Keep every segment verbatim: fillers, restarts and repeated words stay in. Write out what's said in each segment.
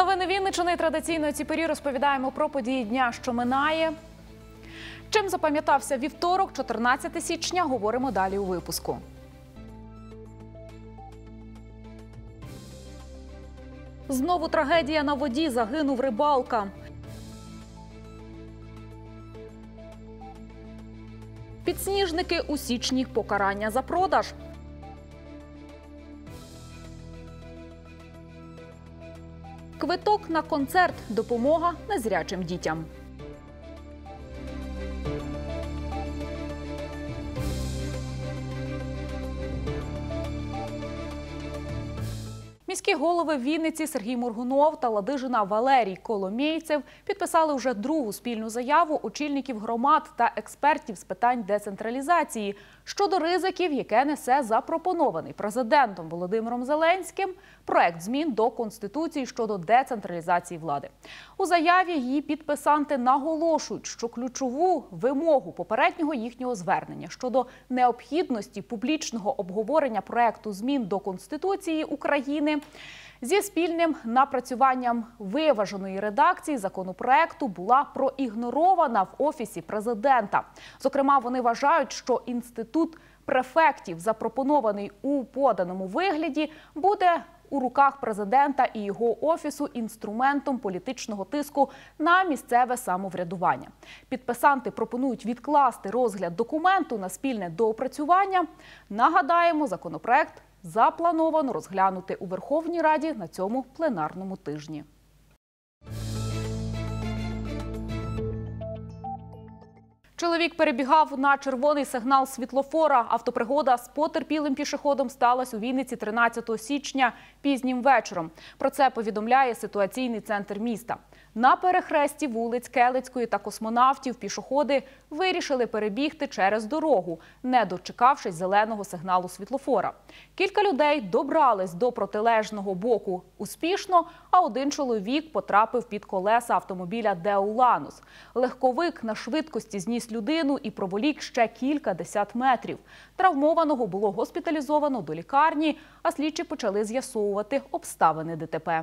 Новини Вінниччини. Традиційно у цій порі розповідаємо про події дня, що минає. Чим запам'ятався вівторок, чотирнадцяте січня, говоримо далі у випуску. Знову трагедія на воді, загинув рибалка. Підсніжники у січні, покарання за продаж. Квиток на концерт, допомога незрячим дітям. Міські голови Вінниці Сергій Моргунов та Ладижина Валерій Коломійцев підписали вже другу спільну заяву очільників громад та експертів з питань децентралізації щодо ризиків, яке несе запропонований президентом Володимиром Зеленським проект змін до Конституції щодо децентралізації влади. У заяві її підписанти наголошують, що ключову вимогу попереднього їхнього звернення щодо необхідності публічного обговорення проекту змін до Конституції України зі спільним напрацюванням виваженої редакції законопроекту була проігнорована в Офісі президента. Зокрема, вони вважають, що інститут префектів, запропонований у поданому вигляді, буде у руках президента і його офісу інструментом політичного тиску на місцеве самоврядування. Підписанти пропонують відкласти розгляд документу на спільне доопрацювання. Нагадаємо, законопроект заплановано розглянути у Верховній Раді на цьому пленарному тижні. Чоловік перебігав на червоний сигнал світлофора. Автопригода з потерпілим пішоходом сталася у Вінниці тринадцятого січня пізнім вечором. Про це повідомляє ситуаційний центр міста. На перехресті вулиць Келицької та Космонавтів пішоходи вирішили перебігти через дорогу, не дочекавшись зеленого сигналу світлофора. Кілька людей добрались до протилежного боку успішно, а один чоловік потрапив під колеса автомобіля Део Ланус. Легковик на швидкості зніс людину і проволік ще кілька десят метрів. Травмованого було госпіталізовано до лікарні, а слідчі почали з'ясовувати обставини ДТП.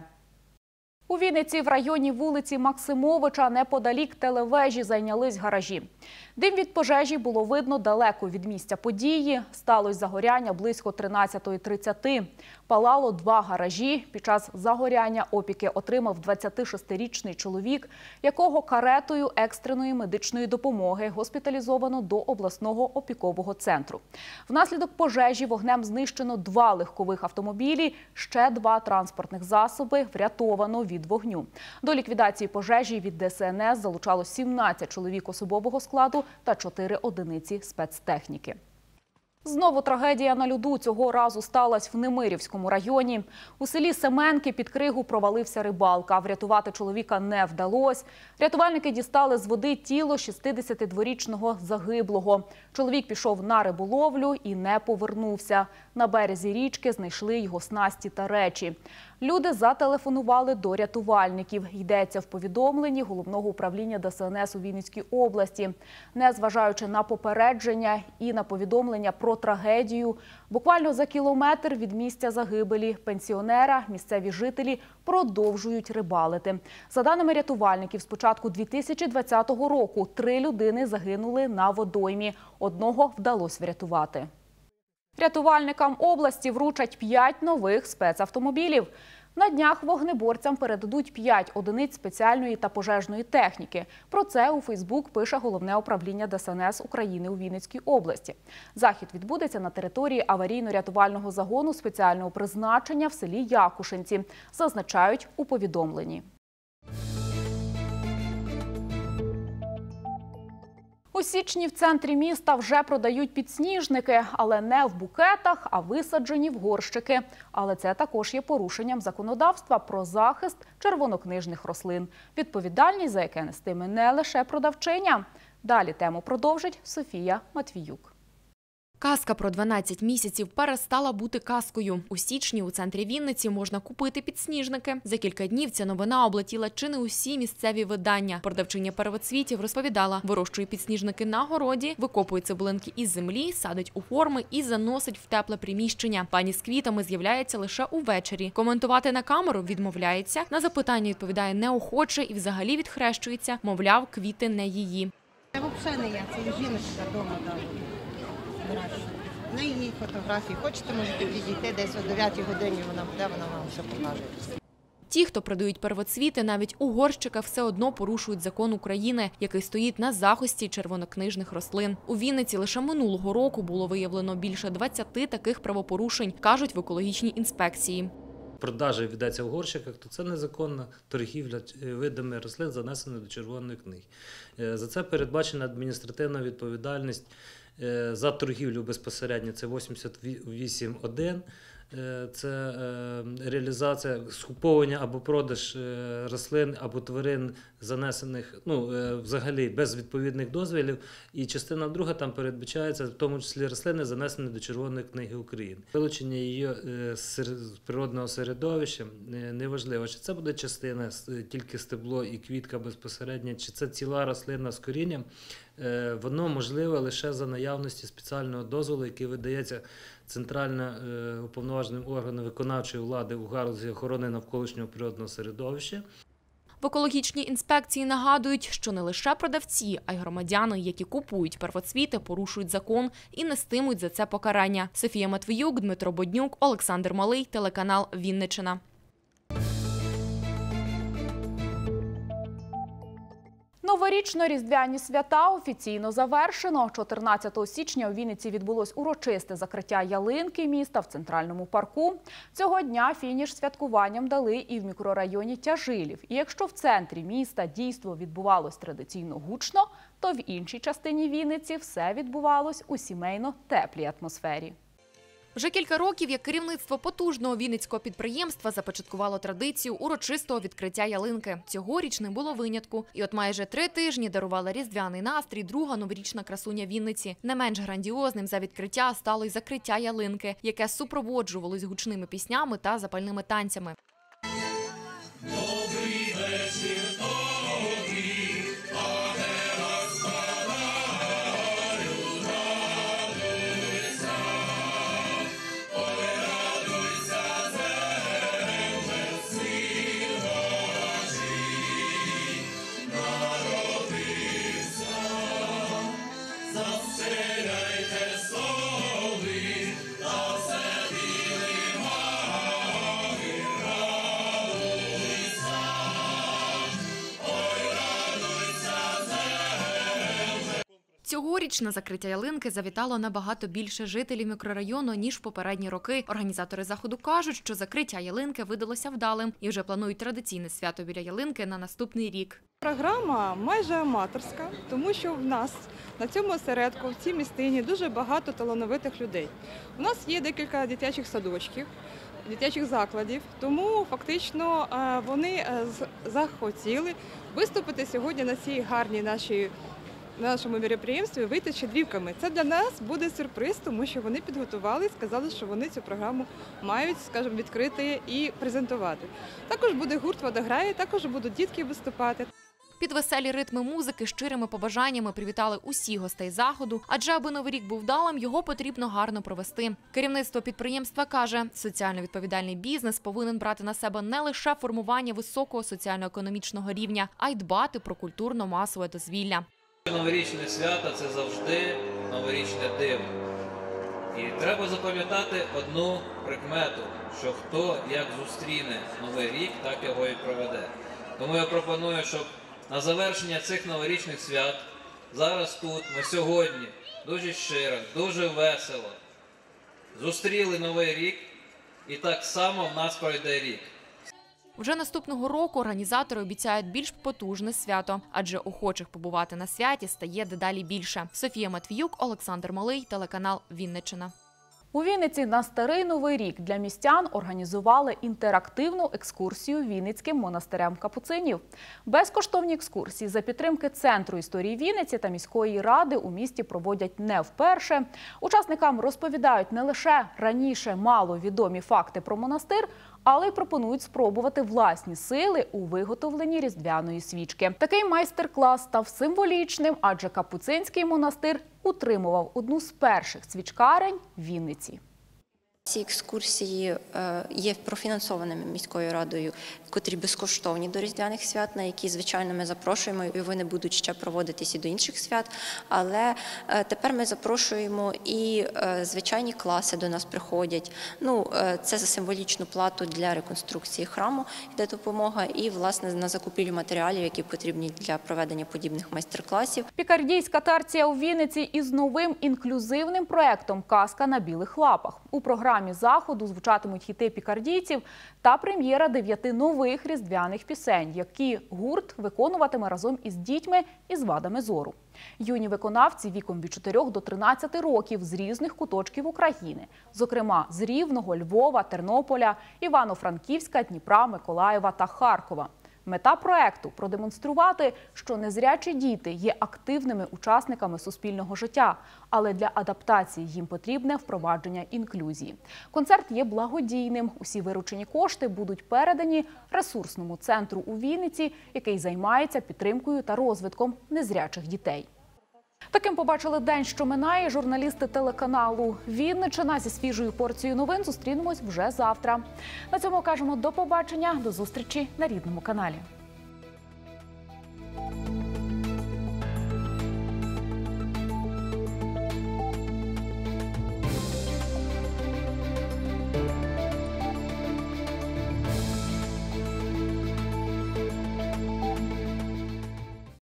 У Вінниці в районі вулиці Максимовича неподалік телевежі зайнялись гаражі. Дим від пожежі було видно далеко від місця події. Сталося загоряння близько тринадцятої тридцяти. Палало два гаражі. Під час загоряння опіки отримав двадцятишестирічний чоловік, якого каретою екстреної медичної допомоги госпіталізовано до обласного опікового центру. Внаслідок пожежі вогнем знищено два легкових автомобілі, ще два транспортних засоби врятовано від вогню. До ліквідації пожежі від Де Се Ен Ес залучало сімнадцять чоловік особового складу та чотири одиниці спецтехніки. Знову трагедія на льоду. Цього разу сталася в Немирівському районі. У селі Семенки під кригу провалився рибалка. Врятувати чоловіка не вдалося. Рятувальники дістали з води тіло шістдесятидворічного загиблого. Чоловік пішов на риболовлю і не повернувся. На березі річки знайшли його снасті та речі. Люди зателефонували до рятувальників. Йдеться в повідомленні Головного управління Де Се Ен Ес у Вінницькій області. Незважаючи на попередження і на повідомлення про трагедію, буквально за кілометр від місця загибелі пенсіонера місцеві жителі продовжують рибалити. За даними рятувальників, з початку дві тисячі двадцятого року три людини загинули на водоймі. Одного вдалося врятувати. Рятувальникам області вручать п'ять нових спецавтомобілів. На днях вогнеборцям передадуть п'ять одиниць спеціальної та пожежної техніки. Про це у Фейсбук пише Головне управління Де Се Ен Ес України у Вінницькій області. Захід відбудеться на території аварійно-рятувального загону спеціального призначення в селі Якушинці, зазначають у повідомленні. У січні в центрі міста вже продають підсніжники, але не в букетах, а висаджені в горщики. Але це також є порушенням законодавства про захист червонокнижних рослин, відповідальність за яке нестиме не лише продавчиня. Далі тему продовжить Софія Матвіюк. Казка про дванадцять місяців перестала бути казкою. У січні у центрі Вінниці можна купити підсніжники. За кілька днів ця новина облетіла чи не усі місцеві видання. Продавчиня первоцвітів розповідала, вирощує підсніжники на городі, викопує цибулинки із землі, садить у форми і заносить в тепле приміщення. Пані з квітами з'являється лише увечері. Коментувати на камеру відмовляється, на запитання відповідає неохоче і взагалі відхрещується, мовляв, квіти не її. Це взагалі не я, це жіночка вдома дала. На її фотографії. Хочете, можете підійти десь о дев'ятій годині, вона буде, вона вам все покаже. Ті, хто продають первоцвіти, навіть у горщиках все одно порушують закон України, який стоїть на захисті червонокнижних рослин. У Вінниці лише минулого року було виявлено більше двадцяти таких правопорушень, кажуть в екологічній інспекції. Продажа ведеться в горщиках, то це незаконна торгівля видами рослин, занесених до червоної книги. За це передбачена адміністративна відповідальність за торгівлю безпосередньо, це вісімдесят вісім один. Це реалізація, скуповування або продаж рослин або тварин, занесених, ну, взагалі без відповідних дозволів. І частина друга там передбачається, в тому числі рослини, занесені до Червоної книги України. Вилучення її з природного середовища неважливо, чи це буде частина, тільки стебло і квітка безпосередньо, чи це ціла рослина з корінням. Воно можливе лише за наявності спеціального дозволу, який видається центрально уповноваженим органом виконавчої влади у галузі охорони навколишнього природного середовища. В екологічній інспекції нагадують, що не лише продавці, а й громадяни, які купують первоцвіти, порушують закон і нестимуть за це покарання. Софія Матвіюк, Дмитро Боднюк, Олександр Малий, телеканал Вінниччина. Новорічно-різдвяні свята офіційно завершено. чотирнадцятого січня у Вінниці відбулось урочисте закриття ялинки міста в Центральному парку. Цього дня фініш святкуванням дали і в мікрорайоні Тяжилів. І якщо в центрі міста дійство відбувалось традиційно гучно, то в іншій частині Вінниці все відбувалось у сімейно-теплій атмосфері. Вже кілька років як керівництво потужного вінницького підприємства започаткувало традицію урочистого відкриття ялинки. Цьогоріч не було винятку. І от майже три тижні дарувала різдвяний настрій друга новорічна красуня Вінниці. Не менш грандіозним за відкриття стало й закриття ялинки, яке супроводжувалось гучними піснями та запальними танцями. Добрий вечір тобі, Цьогоріч на закриття ялинки завітало набагато більше жителів мікрорайону, ніж в попередні роки. Організатори заходу кажуть, що закриття ялинки видалося вдалим і вже планують традиційне свято біля ялинки на наступний рік. Програма майже аматорська, тому що в нас на цьому осередку, в цій містині дуже багато талановитих людей. У нас є декілька дитячих садочків, дитячих закладів, тому фактично вони захотіли виступити сьогодні на цій гарній нашій на нашому мероприємстві, вийти з щедрівками. Це для нас буде сюрприз, тому що вони підготували, сказали, що вони цю програму мають, скажімо, відкрити і презентувати. Також буде гурт «Водограй», також будуть дітки виступати. Під веселі ритми музики щирими побажаннями привітали усіх гостей заходу, адже аби Новий рік був вдалим, його потрібно гарно провести. Керівництво підприємства каже, соціально відповідальний бізнес повинен брати на себе не лише формування високого соціально-економічного рівня, а й дбати про культурно-масове дозвілля. Новорічне свято – це завжди новорічне диво. І треба запам'ятати одну прикмету, що хто як зустріне Новий рік, так його і проведе. Тому я пропоную, щоб на завершення цих новорічних свят, зараз тут, ми сьогодні, дуже щиро, дуже весело зустріли Новий рік, і так само в нас пройде рік. Вже наступного року організатори обіцяють більш потужне свято, адже охочих побувати на святі стає дедалі більше. Софія Матвіюк, Олександр Малий, телеканал Вінниччина. У Вінниці на Старий Новий рік для містян організували інтерактивну екскурсію Вінницьким монастирем капуцинів. Безкоштовні екскурсії за підтримки Центру історії Вінниці та міської ради у місті проводять не вперше. Учасникам розповідають не лише раніше маловідомі факти про монастир, але й пропонують спробувати власні сили у виготовленні різдвяної свічки. Такий майстер-клас став символічним, адже Капуцинський монастир утримував одну з перших свічкарень в Вінниці. Ці екскурсії є профінансованими міською радою, котрі безкоштовні до різдвяних свят, на які, звичайно, ми запрошуємо, і вони будуть ще проводитись і до інших свят. Але тепер ми запрошуємо і звичайні класи до нас приходять. Ну, це за символічну плату для реконструкції храму йде допомога, і, власне, на закупівлю матеріалів, які потрібні для проведення подібних майстер-класів. Пікардійська терція у Вінниці із новим інклюзивним проєктом «Казка на білих лапах». У програмі заходу звучатимуть хіти пікардійців та прем'єра дев'яти нових різдвяних пісень, які гурт виконуватиме разом із дітьми із вадами зору. Юні виконавці віком від чотирьох до тринадцяти років з різних куточків України, зокрема з Рівного, Львова, Тернополя, Івано-Франківська, Дніпра, Миколаєва та Харкова. Мета проекту – продемонструвати, що незрячі діти є активними учасниками суспільного життя, але для адаптації їм потрібне впровадження інклюзії. Концерт є благодійним. Усі виручені кошти будуть передані ресурсному центру у Вінниці, який займається підтримкою та розвитком незрячих дітей. Таким побачили день, що минає. Журналісти телеканалу «Вінниччина» зі свіжою порцією новин зустрінемось вже завтра. На цьому кажемо до побачення, до зустрічі на рідному каналі.